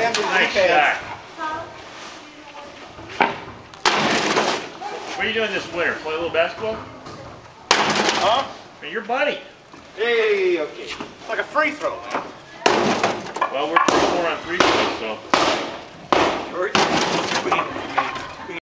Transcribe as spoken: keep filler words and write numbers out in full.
have the Nice pads. shot. What are you doing this winter? Play a little basketball? Huh? Hey, your buddy. Hey, okay. It's like a free throw, man. Well, we're three four on three throws, so. Or-